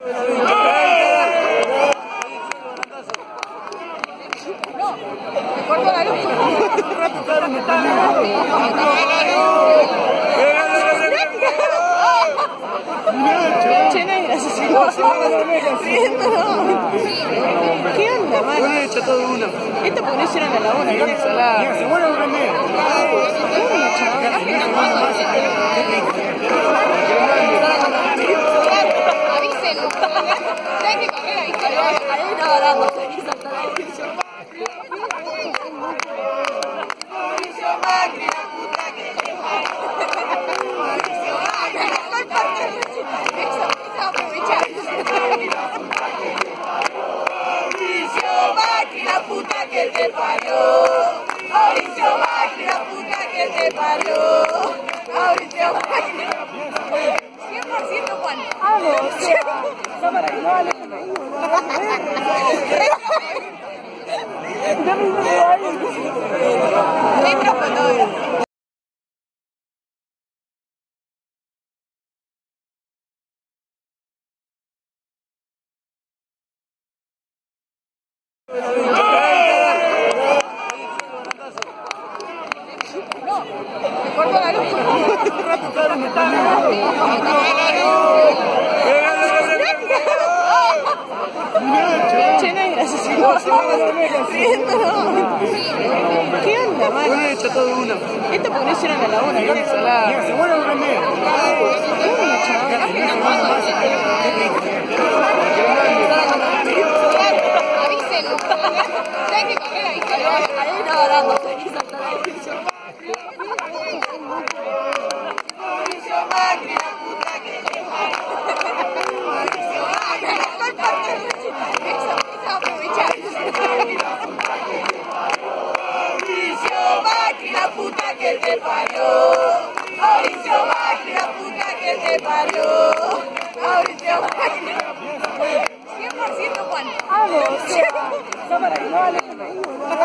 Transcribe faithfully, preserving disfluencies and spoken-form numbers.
Che, no hay gracias. ¿Qué onda, man? Bueno, hecho todo uno. Esto porque no hicieron la laguna, viene salada. Mira, se vuelve un remedio. Avisen. Hay que correr, avisen. Ahí no hablamos, hay que saltar ahí. Mauricio Macri, la puta que te parió. Mauricio Macri, eso, eso aprovechar. Mauricio Macri, la puta que te parió. Mauricio Macri, la puta que te parió. Mauricio Macri. cien por ciento Juan. Vamos. Cámara, no vale. Letra fotógrafo. Corta la luz. Che, no hay gracias. ¿Qué onda, man? Bueno, hecho todo uno. Esto porque no hicieron la laguna, viene salada. Mira, se vuelve un remedio. Avisen. Hay que correr, avisen. Ahí no hablamos, hay que saltar ahí. Mauricio Macri, la puta que te parió. Mauricio Macri, eso, eso aprovechar. Mauricio Macri, la puta que te parió. Mauricio Macri, la puta que te parió. Mauricio Macri. cien por ciento Juan. Vamos. Cámara, no vale.